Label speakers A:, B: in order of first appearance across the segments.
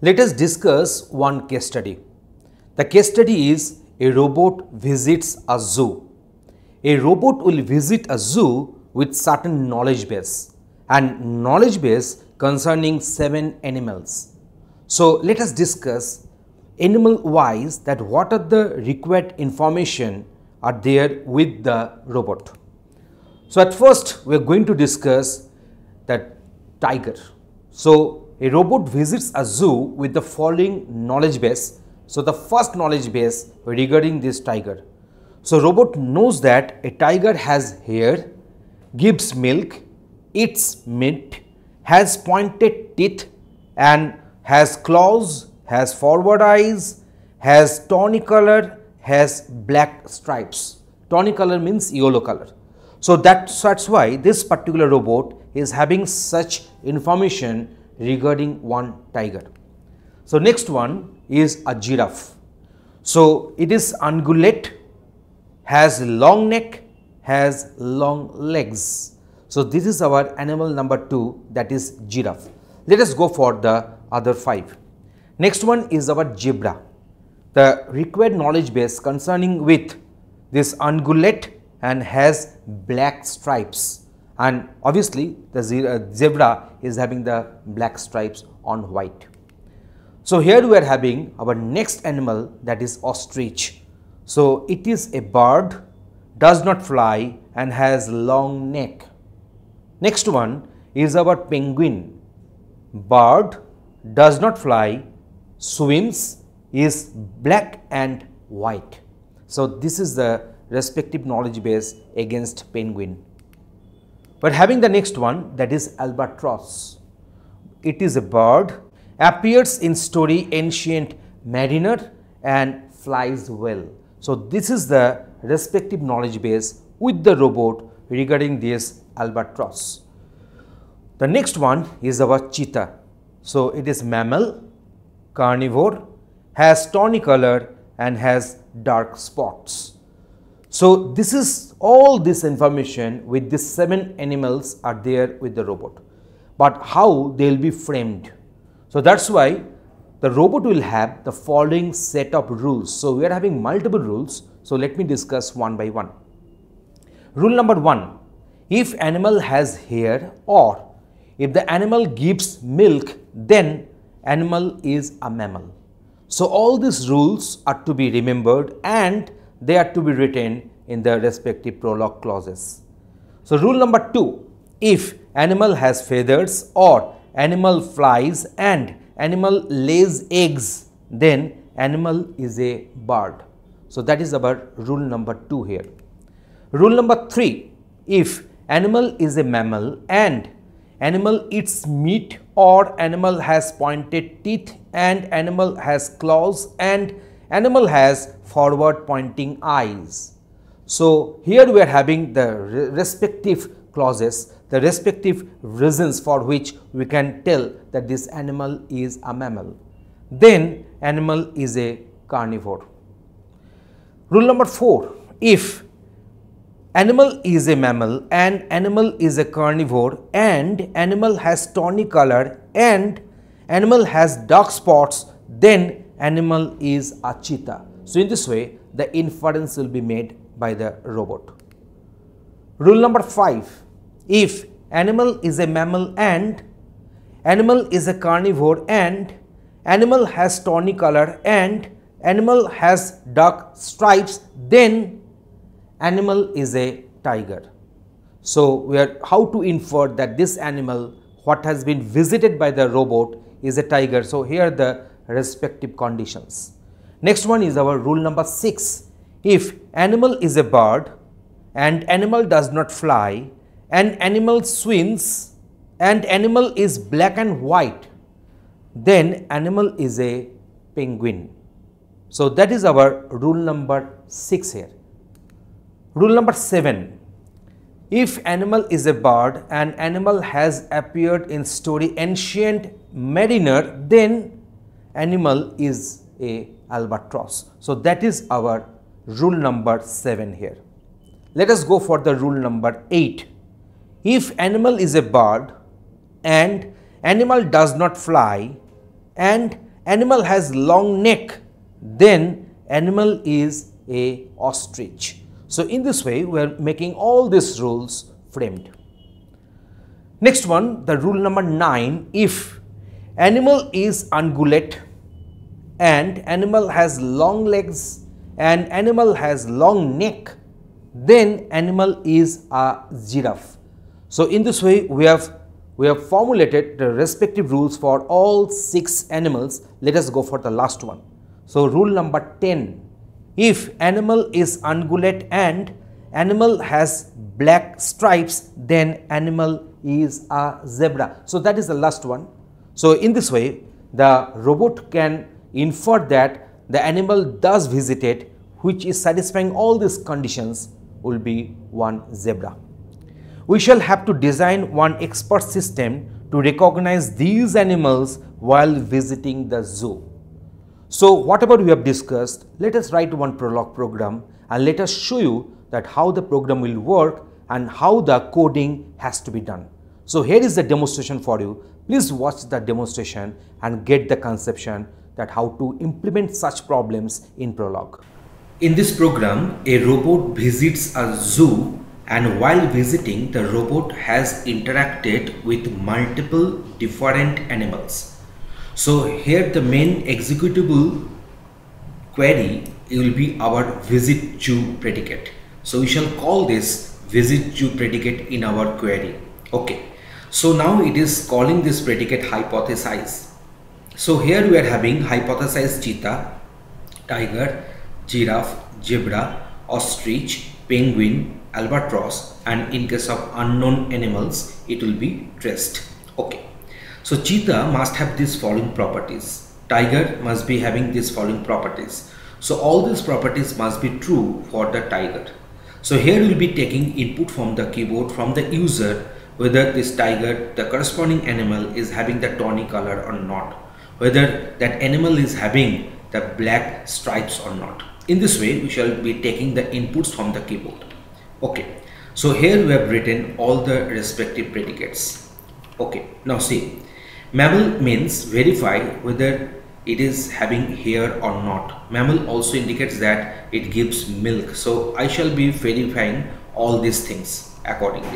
A: Let us discuss one case study. The case study is a robot visits a zoo. A robot will visit a zoo with certain knowledge base and knowledge base concerning 7 animals. So let us discuss animal wise that what are the required information are there with the robot. So at first we are going to discuss that tiger. So a robot visits a zoo with the following knowledge base. So the first knowledge base regarding this tiger. So robot knows that a tiger has hair, gives milk, eats meat, has pointed teeth and has claws, has forward eyes, has tawny color, has black stripes. Tawny color means yellow color. So that's why this particular robot is having such information regarding one tiger. So next one is a giraffe. So it is ungulate, has long neck, has long legs. So this is our animal number 2, that is giraffe. Let us go for the other 5. Next one is our zebra. The required knowledge base concerning with this ungulate and has black stripes, and obviously the zebra is having the black stripes on white. So here we are having our next animal, that is ostrich. So it is a bird, does not fly and has long neck. Next one is our penguin. Bird, does not fly, swims, is black and white. So this is the respective knowledge base against penguin. But having the next one, that is albatross. It is a bird, appears in story Ancient Mariner and flies well. So this is the respective knowledge base with the robot regarding this albatross. The next one is our cheetah. So it is mammal, carnivore, has tawny color and has dark spots. So this is all this information with these 7 animals are there with the robot. But how they will be framed? So that's why the robot will have the following set of rules. So we are having multiple rules. So let me discuss one by one. Rule number 1, if animal has hair or if the animal gives milk, then animal is a mammal. So all these rules are to be remembered and they are to be written in the respective prologue clauses. So rule number 2, if animal has feathers or animal flies and animal lays eggs, then animal is a bird. So that is our rule number 2 here. Rule number 3, if animal is a mammal and animal eats meat or animal has pointed teeth and animal has claws and animal has forward pointing eyes. So here we are having the respective clauses, the respective reasons for which we can tell that this animal is a mammal. Then animal is a carnivore. Rule number 4, if animal is a mammal and animal is a carnivore and animal has tawny color and animal has dark spots, then animal is a cheetah. So in this way the inference will be made by the robot. Rule number 5, if animal is a mammal and animal is a carnivore and animal has tawny color and animal has dark stripes, then animal is a tiger. So we are how to infer that this animal what has been visited by the robot is a tiger. So here the respective conditions. Next one is our rule number 6. If animal is a bird and animal does not fly and animal swims and animal is black and white, then animal is a penguin. So that is our rule number 6 here. Rule number 7, if animal is a bird and animal has appeared in story Ancient Mariner, then animal is a albatross. So that is our rule number 7 here. Let us go for the rule number 8. If animal is a bird and animal does not fly and animal has long neck, then animal is a ostrich. So in this way we are making all these rules framed. Next one, the rule number 9, if animal is ungulate and animal has long legs and animal has long neck, then animal is a giraffe. So in this way we have formulated the respective rules for all 6 animals. Let us go for the last one. So rule number 10, if animal is ungulate and animal has black stripes, then animal is a zebra. So that is the last one. So in this way the robot can infer that the animal does visitate, which is satisfying all these conditions, will be one zebra. We shall have to design one expert system to recognize these animals while visiting the zoo. So whatever we have discussed, let us write one Prolog program and let us show you that how the program will work and how the coding has to be done. So here is the demonstration for you. Please watch the demonstration and get the conception that how to implement such problems in Prolog. In this program, a robot visits a zoo, and while visiting, the robot has interacted with multiple different animals. So here the main executable query will be our visit zoo predicate. So we shall call this visit zoo predicate in our query. Okay. So now it is calling this predicate hypothesize. So here we are having hypothesize cheetah, tiger, giraffe, zebra, ostrich, penguin, albatross, and in case of unknown animals it will be traced. Okay. So cheetah must have these following properties. Tiger must be having these following properties. So all these properties must be true for the tiger. So here we will be taking input from the keyboard from the user, whether this tiger, the corresponding animal, is having the tawny color or not, whether that animal is having the black stripes or not. In this way we shall be taking the inputs from the keyboard. Okay, so here we have written all the respective predicates. Okay, now see, mammal means verify whether it is having hair or not. Mammal also indicates that it gives milk, so I shall be verifying all these things accordingly.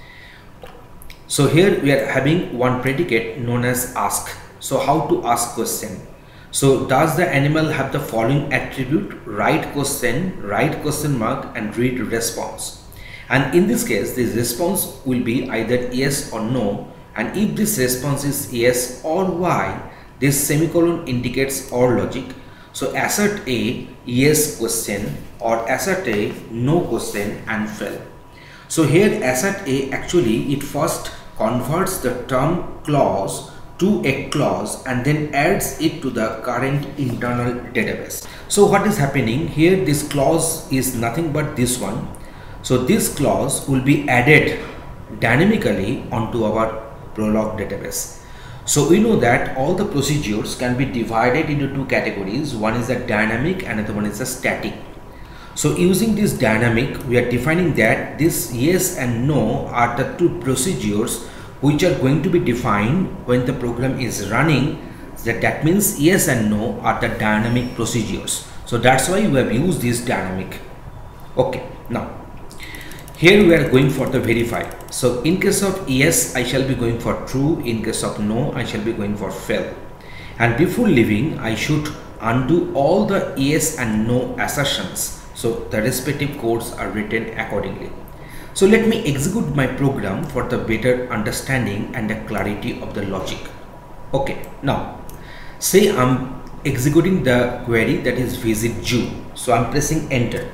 A: So here we are having one predicate known as ask. So how to ask question? So does the animal have the following attribute: right question mark, and read response? And in this case this response will be either yes or no, and if this response is yes or y, this semicolon indicates OR logic. So assert A yes question or assert A no question and fail. So here assert A, actually it first converts the term clause to a clause and then adds it to the current internal database. So what is happening here, this clause is nothing but this one. So this clause will be added dynamically onto our Prolog database. So we know that all the procedures can be divided into two categories. One is the dynamic and another one is the static. So using this dynamic, we are defining that this yes and no are the two procedures which are going to be defined when the program is running. That means yes and no are the dynamic procedures. So that's why we have used this dynamic. Okay, now here we are going for the verify. So in case of yes, I shall be going for true. In case of no, I shall be going for fail. And before leaving, I should undo all the yes and no assertions. So the respective codes are written accordingly. So let me execute my program for the better understanding and the clarity of the logic. Okay, now say I'm executing the query, that is visit zoo. So I'm pressing enter.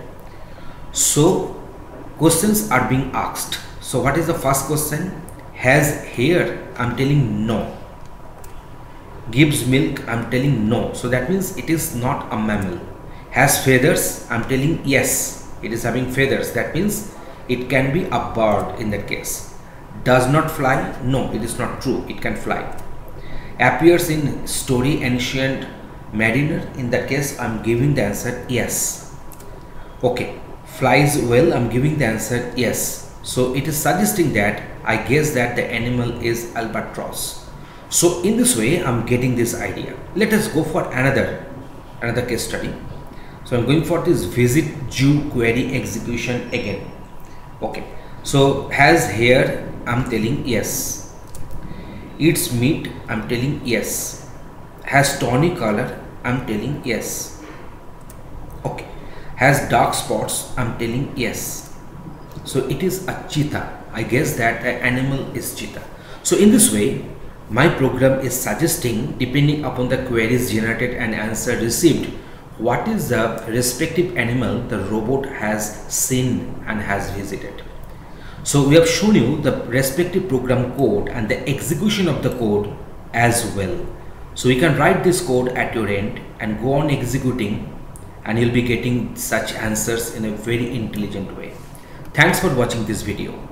A: So questions are being asked. So what is the first question? Has hair? I'm telling no. Gives milk? I'm telling no. So that means it is not a mammal. Has feathers? I'm telling yes, it is having feathers. That means it can be a bird in that case. Does not fly? No, it is not true, it can fly. Appears in story ancient mariner? In that case I'm giving the answer yes. Okay. Flies well? I'm giving the answer yes. So it is suggesting that I guess that the animal is albatross. So in this way I'm getting this idea. Let us go for another case study. So I'm going for this visit zoo query execution again. Okay, so has hair, I'm telling yes. Eats meat, I'm telling yes. Has tawny color, I'm telling yes. Okay, has dark spots, I'm telling yes. So it is a cheetah. I guess that the animal is cheetah. So in this way my program is suggesting, depending upon the queries generated and answer received, what is the respective animal the robot has seen and has visited. So we have shown you the respective program code and the execution of the code as well. So you can write this code at your end and go on executing, and you'll be getting such answers in a very intelligent way. Thanks for watching this video.